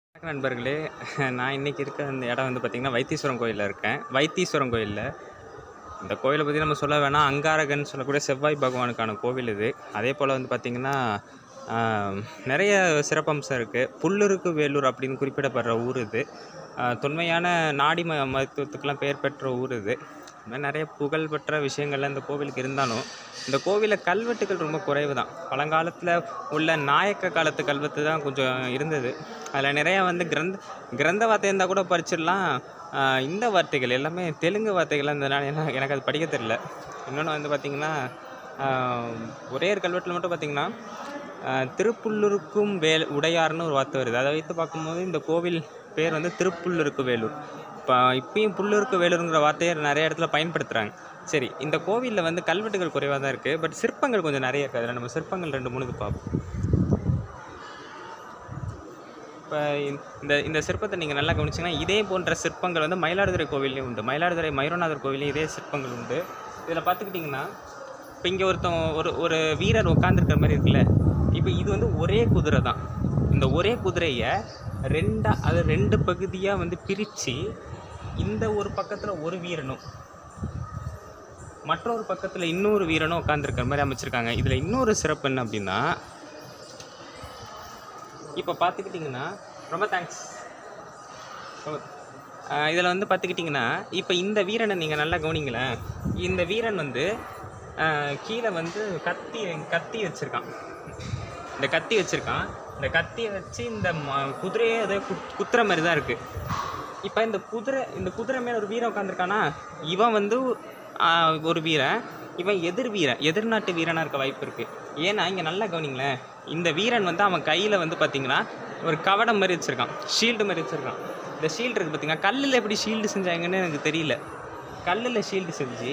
வணக்கம் நண்பர்களே. நான் இன்றைக்கி இருக்க இந்த இடம் வந்து பார்த்திங்கன்னா வைத்தீஸ்வரன் கோயிலில் இருக்கேன். வைத்தீஸ்வரன் கோயிலில் இந்த கோயிலை பற்றி நம்ம சொல்ல வேணாம். அங்காரகன் சொல்லக்கூடிய செவ்வாய் பகவானுக்கான கோவில் இது. அதே போல் வந்து பார்த்திங்கன்னா நிறைய சிறப்பம்சம் இருக்குது. புல்லூருக்கு வேலூர் அப்படின்னு குறிப்பிடப்படுற ஊர் இது. தொன்மையான நாடி மருத்துவத்துக்கெலாம் பெயர் பெற்ற ஊர் இது. இந்த மாதிரி நிறைய புகழ்பெற்ற விஷயங்கள்லாம் இந்த கோவிலுக்கு இருந்தாலும் இந்த கோவிலில் கல்வெட்டுகள் ரொம்ப குறைவு தான். பழங்காலத்தில் உள்ள நாயக்க காலத்து கல்வெட்டு தான் கொஞ்சம் இருந்தது. அதில் நிறையா வந்து கிரந்த வார்த்தை இருந்தால் கூட படிச்சிடலாம். இந்த வார்த்தைகள் எல்லாமே தெலுங்கு வார்த்தைகள்லாம் இருந்ததுனால எனக்கு அது படிக்க தெரியல. இன்னொன்று வந்து பார்த்திங்கன்னா ஒரே ஒரு கல்வெட்டில் மட்டும் பார்த்திங்கன்னா திருப்புல்லூருக்கும் உடையார்னு ஒரு வார்த்தை வருது. அதை வைத்து பார்க்கும்போது இந்த கோவில் பேர் வந்து திருப்புல்லூருக்கு வேலூர். இப்பயும் புல்லூருக்கு வேலூருங்கிற வார்த்தையை நிறைய இடத்துல பயன்படுத்துகிறாங்க. சரி, இந்த கோவிலில் வந்து கல்வெட்டுகள் குறைவாக தான் இருக்குது. பட் சிற்பங்கள் கொஞ்சம் நிறைய இருக்குது. அதில் நம்ம சிற்பங்கள் 2-3 பார்ப்போம். இப்போ இந்த சிற்பத்தை நீங்கள் நல்லா கவனிச்சிங்கன்னா இதே போன்ற சிற்பங்கள் வந்து மயிலாடுதுறை கோவில்லையும் உண்டு. மயிலாடுதுறை மயூரநாதர் கோவிலையும் இதே சிற்பங்கள் உண்டு. இதில் பார்த்துக்கிட்டிங்கன்னா இப்போ இங்கே ஒரு வீரர் உட்காந்துருக்கிற மாதிரி இருக்குல்ல. இப்போ இது வந்து ஒரே குதிரை தான். இந்த ஒரே குதிரையை ரெண்டு பகுதியாக வந்து பிரித்து இந்த ஒரு பக்கத்தில் ஒரு வீரனும் மற்றொரு பக்கத்தில் இன்னொரு வீரனும் உட்காந்துருக்கிற மாதிரி அமைச்சிருக்காங்க. இதில் இன்னொரு சிறப்பு என்ன அப்படின்னா, இப்போ பார்த்துக்கிட்டிங்கன்னா ரொம்ப தேங்க்ஸ். இதில் வந்து பார்த்துக்கிட்டிங்கன்னா இப்போ இந்த வீரனை நீங்கள் நல்லா கவனிங்களேன். இந்த வீரன் வந்து கீழே வந்து கத்தி வச்சுருக்கான். இந்த கத்தியை வச்சு இந்த குதிரையே அதை குத்துற மாதிரி தான் இருக்குது. இப்போ இந்த குதிரை மேலே ஒரு வீரன் உட்காந்துருக்கானா, இவன் வந்து ஒரு வீரன், இவன் எதிர்நாட்டு வீரனாக இருக்க வாய்ப்பு இருக்குது. ஏன்னா இங்கே நல்லா கவனிங்களேன். இந்த வீரன் வந்து அவன் கையில் வந்து பார்த்திங்கன்னா ஒரு கவடம் மாதிரி வச்சுருக்கான், ஷீல்டு மாதிரி வச்சுருக்கான். இந்த ஷீல்டு இருக்குது பார்த்திங்கன்னா, கல்லில் எப்படி ஷீல்டு செஞ்சாங்கன்னு எனக்கு தெரியல. கல்லில் ஷீல்டு செஞ்சு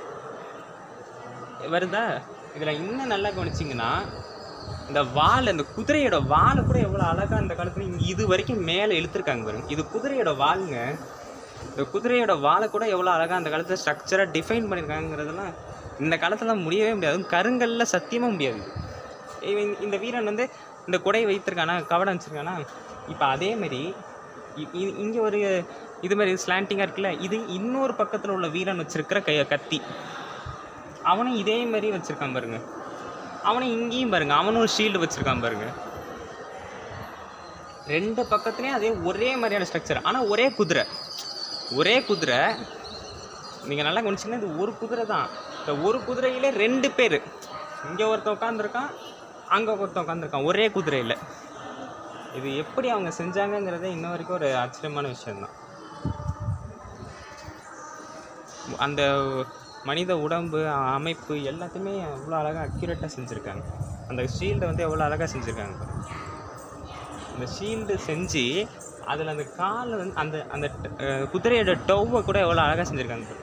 வருதா. இதில் இன்னும் நல்லா கவனிச்சிங்கன்னா இந்த இந்த குதிரையோட வாழை கூட எவ்வளோ அழகாக அந்த காலத்தில் இங்கே இது வரைக்கும் மேலே இழுத்துருக்காங்க பாருங்க. இது குதிரையோட வாளுங்க. இந்த குதிரையோட வாழை கூட எவ்வளோ அழகாக அந்த காலத்தில் ஸ்ட்ரக்சராக டிஃபைன் பண்ணியிருக்காங்கிறதெல்லாம் இந்த காலத்தில் முடியவே முடியாது. கருங்கல்ல சத்தியமாக முடியாது. இந்த வீரன் வந்து இந்த குடையை வைத்திருக்கானா, கவடம் வச்சுருக்கானா. இப்போ அதேமாரி இங்கே ஒரு இது மாதிரி ஸ்லாண்டிங்காக இருக்குல்ல, இது இன்னொரு பக்கத்தில் உள்ள வீரன் வச்சுருக்கிற கத்தி. அவனும் இதே மாதிரி வச்சுருக்கான் பாருங்க. அவனை இங்கேயும் பாருங்கள், அவனும் ஒரு ஷீல்டு வச்சுருக்கான் பாருங்க. ரெண்டு பக்கத்துலேயும் அதே ஒரே மாதிரியான ஸ்ட்ரக்சர். ஆனால் ஒரே குதிரை நீங்கள் நல்லா கவனிச்சிங்கன்னா இது ஒரு குதிரை தான். இந்த ஒரு குதிரையிலே 2 பேர், இங்கே ஒருத்தன் உட்காந்துருக்கான், அங்கே ஒருத்தன் உட்காந்துருக்கான், ஒரே குதிரையில். இது எப்படி அவங்க செஞ்சாங்கங்கிறதே இன்ன வரைக்கும் ஒரு ஆச்சரியமான விஷயந்தான். அந்த மனித உடம்பு அமைப்பு எல்லாத்தையுமே எவ்வளோ அழகாக அக்யூரேட்டாக செஞ்சுருக்காங்க. அந்த ஷீல்டை வந்து எவ்வளோ அழகாக செஞ்சுருக்காங்க. அந்த ஷீல்டு செஞ்சு அதில் அந்த காலில் வந்து அந்த குதிரையோட டவ்வை கூட எவ்வளோ அழகாக செஞ்சுருக்காங்க.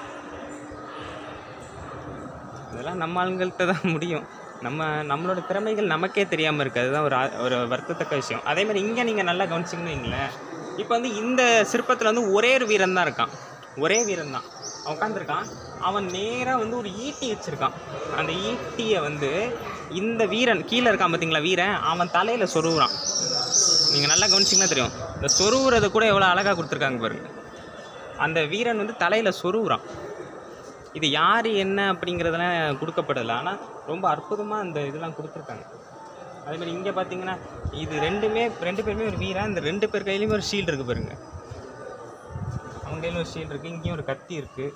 இதெல்லாம் நம்ம ஆளுங்கள்கிட்ட தான் முடியும். நம்மளோட திறமைகள் நமக்கே தெரியாமல் இருக்குது. அதுதான் ஒரு வருத்தத்தக்க விஷயம். அதேமாதிரி இங்கே நீங்கள் நல்லா கவனிச்சிங்கன்னு வைங்களேன். இப்போ வந்து இந்த சிற்பத்தில் வந்து ஒரே ஒரு வீரன் தான் இருக்கான். அவன் உட்காந்துருக்கான். அவன் நேராக வந்து ஒரு ஈட்டி வச்சுருக்கான். அந்த ஈட்டியை வந்து இந்த வீரன் கீழே இருக்கான் பார்த்தீங்களா, வீரன் அவன் தலையில் சொருவுறான். நீங்கள் நல்லா கவனிச்சிங்கன்னா தெரியும். இந்த சொருவுறதை கூட எவ்வளோ அழகாக கொடுத்துருக்காங்க பாருங்கள். அந்த வீரன் வந்து தலையில் சொருவுறான். இது யார் என்ன அப்படிங்கிறதெல்லாம் கொடுக்கப்படலை. ஆனால் ரொம்ப அற்புதமாக அந்த இதெல்லாம் கொடுத்துருக்காங்க. அதேமாதிரி இங்கே பார்த்தீங்கன்னா இது ரெண்டு பேருமே ஒரு வீரன். இந்த 2 பேர் கையிலையுமே ஒரு ஷீல்டு இருக்குது பாருங்கள். அவங்க கையில் ஒரு ஷீல்டு இருக்குது, இங்கேயும் ஒரு கத்தி இருக்குது.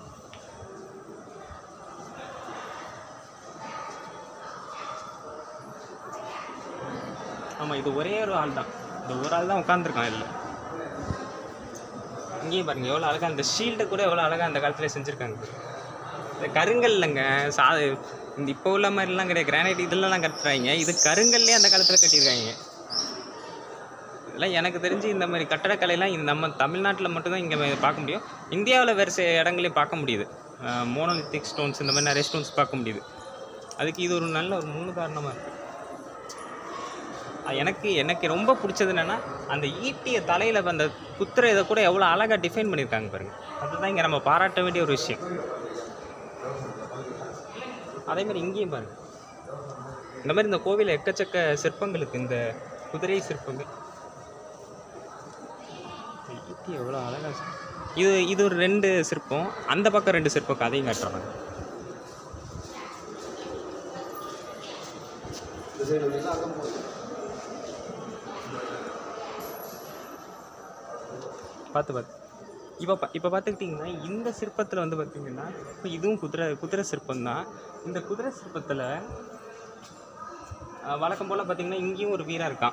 ஆமாம், இது ஒரே ஒரு ஆள் தான். இந்த ஒரு ஆள் தான் உட்காந்துருக்கான். இதில் இங்கேயும் பாருங்கள் எவ்வளோ அழகாக அந்த ஷீல்டை கூட எவ்வளோ அழகாக அந்த காலத்தில் செஞ்சுருக்காங்க. இந்த கருங்கல்லைங்க இந்த இப்போ உள்ள மாதிரிலாம் கிடையாது. கிரானைட் இதெல்லாம் கட்டுறாங்க. இது கருங்கல்லே அந்த காலத்தில் கட்டியிருக்காங்க. இதெல்லாம் எனக்கு தெரிஞ்சு இந்த மாதிரி கட்டடக்கலையெல்லாம் நம்ம தமிழ்நாட்டில் மட்டும்தான் இங்கே பார்க்க முடியும். இந்தியாவில் வேறு சில இடங்களையும் பார்க்க முடியுது. மோனோலித்திக் ஸ்டோன்ஸ் இந்த மாதிரி நிறைய ஸ்டோன்ஸ் பார்க்க முடியுது. அதுக்கு இது ஒரு நல்ல ஒரு முன்னுதாரணமாக இருக்குது. எனக்கு ரொம்ப பிடிச்சது என்னென்னா அந்த ஈட்டிய தலையில் அந்த குத்துற இதை கூட எவ்வளோ அழகாக டிஃபைன் பண்ணியிருக்காங்க பாருங்கள். அதுதான் இங்கே நம்ம பாராட்ட வேண்டிய ஒரு விஷயம். அதேமாதிரி இங்கேயும் பாருங்கள், இந்த மாதிரி இந்த கோவிலில் எக்கச்சக்க சிற்பங்கள் இருக்குது. இந்த குதிரை சிற்பங்கள் கத்தி எவ்வளோ அழகாக. இது ஒரு 2 சிற்பம், அந்த பக்கம் 2 சிற்பம், கதையும் காட்டுறாங்க. பார்த்து இப்போ பார்த்துக்கிட்டிங்கன்னா இந்த சிற்பத்தில் வந்து பார்த்திங்கன்னா இப்போ இதுவும் குதிரை சிற்பம் தான். இந்த குதிரை சிற்பத்தில் வழக்கம் போல் பார்த்திங்கன்னா இங்கேயும் ஒரு வீரன் இருக்கான்,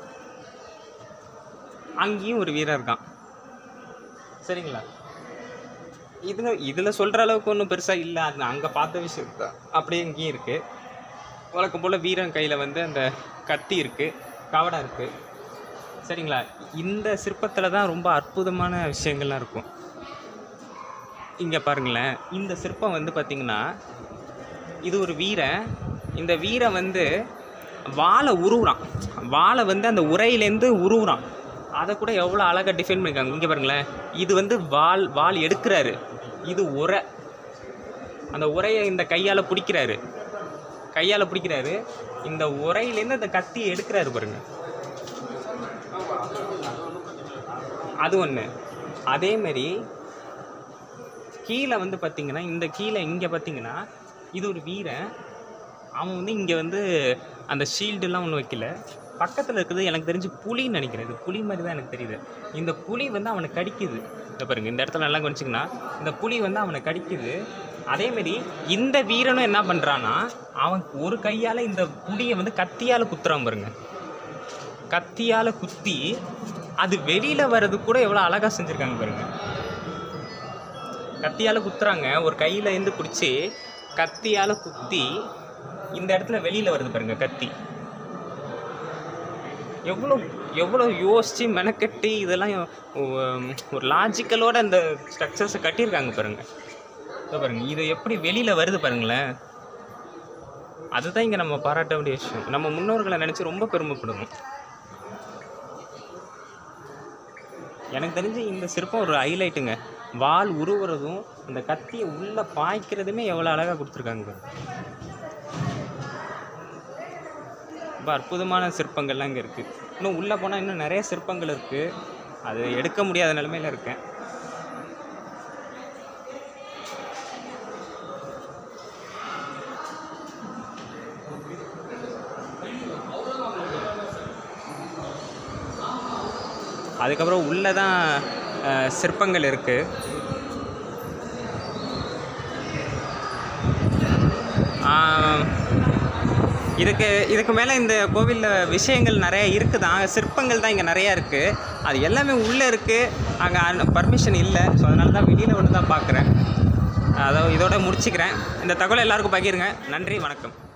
அங்கேயும் ஒரு வீரன் இருக்கான். சரிங்களா? இதில் சொல்கிற அளவுக்கு ஒன்றும் பெருசாக இல்லை, அது அங்கே பார்த்த விஷயம் தான் அப்படியே இங்கேயும் இருக்குது. வழக்கம் போல் வீரன் கையில் வந்து அந்த கத்தி இருக்குது, கவடம் இருக்குது. சரிங்களா? இந்த சிற்பத்தில் தான் ரொம்ப அற்புதமான விஷயங்கள்லாம் இருக்கும். இங்கே பாருங்களேன், இந்த சிற்பம் வந்து பார்த்திங்கன்னா இது ஒரு வீரன். இந்த வீரன் வந்து வாளை உருவுறான், வாளை வந்து அந்த உரையிலேருந்து உருவுறான். அதை கூட எவ்வளோ அழகாக டிஃபைன் பண்ணியிருக்காங்க. இங்கே பாருங்களேன், இது வந்து வாள் எடுக்கிறாரு, இது உரை. அந்த உரையை இந்த கையால் பிடிக்கிறாரு, இந்த உரையிலேருந்து அந்த கத்தியை எடுக்கிறாரு பாருங்கள். அது ஒன்று. அதேமாரி கீழே வந்து பார்த்திங்கன்னா இங்கே பார்த்திங்கன்னா இது ஒரு வீரன். அவன் வந்து இங்கே வந்து அந்த ஷீல்டுலாம் ஒன்றும் வைக்கல. பக்கத்தில் இருக்குது எனக்கு தெரிஞ்சு புலின்னு நினைக்கிறேன். இது புலி மாதிரி தான் எனக்கு தெரியுது. இந்த புலி வந்து அவனை கடிக்குது. இந்த பாருங்கள், இந்த இடத்துல நல்லா கவனிச்சிங்கன்னா இந்த புலி வந்து அவனை கடிக்குது. அதேமாரி இந்த வீரனும் என்ன பண்ணுறான்னா அவன் ஒரு கையால் இந்த புலியை வந்து கத்தியால் குத்துறான் பாருங்க. கத்தியால் குத்தி அது வெளியில் வர்றது கூட எவ்வளோ அழகாக செஞ்சுருக்காங்க பாருங்க. கத்தியால் குத்துறாங்க, ஒரு கையில் இருந்து பிடிச்சி கத்தியால் குத்தி இந்த இடத்துல வெளியில் வருது பாருங்க கத்தி. எவ்வளோ யோசித்து மெனக்கட்டி இதெல்லாம் ஒரு லாஜிக்கலோட இந்த ஸ்ட்ரக்சர்ஸை கட்டியிருக்காங்க பாருங்கள். பாருங்கள், இது எப்படி வெளியில் வருது பாருங்களேன். அதுதான் இங்கே நம்ம பாராட்ட வேண்டிய விஷயம். நம்ம முன்னோர்களை நினச்சி ரொம்ப பெருமைப்படணும். எனக்கு தெரிஞ்சு இந்த சிற்பம் ஒரு ஹைலைட்டுங்க. வால் உருவுறதும் அந்த கத்தியை உள்ளே பாய்க்கிறதுமே எவ்வளோ அழகாக கொடுத்துருக்காங்க. ரொம்ப அற்புதமான சிற்பங்கள்லாம் இங்கே இருக்குது. இன்னும் உள்ளே போனால் இன்னும் நிறைய சிற்பங்கள் இருக்குது, அது எடுக்க முடியாத நிலைமையில் இருக்கேன். அதுக்கப்புறம் உள்ளே தான் சிற்பங்கள் இருக்குது. இதுக்கு மேலே இந்த கோவிலில் விஷயங்கள் நிறைய இருக்குது தான். சிற்பங்கள் தான் இங்கே நிறையா இருக்குது. அது எல்லாமே உள்ளே இருக்குது, அங்கே பர்மிஷன் இல்லை. ஸோ அதனால தான் வெளியில் ஒன்று தான் பார்க்குறேன். அதாவது இதோட முடிச்சுக்கிறேன். இந்த தகவலை எல்லாருக்கும் பகிருங்க. நன்றி, வணக்கம்.